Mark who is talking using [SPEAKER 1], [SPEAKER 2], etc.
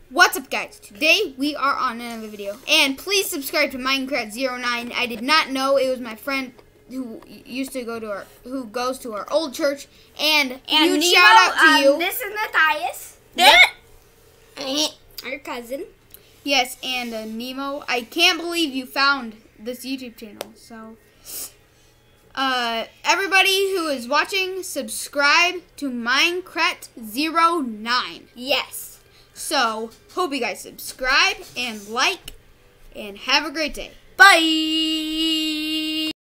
[SPEAKER 1] What's up, guys? Today we are on another video, and please subscribe to minecret09. I did not know it was my friend who goes to our old church, and huge
[SPEAKER 2] Nemo,
[SPEAKER 1] shout out to you.
[SPEAKER 2] This is Matthias.
[SPEAKER 1] Yep.
[SPEAKER 2] Our cousin.
[SPEAKER 1] Yes, and Nemo. I can't believe you found this YouTube channel. So, everybody who is watching, subscribe to minecret09.
[SPEAKER 2] Yes.
[SPEAKER 1] So, hope you guys subscribe and like, and have a great day.
[SPEAKER 2] Bye.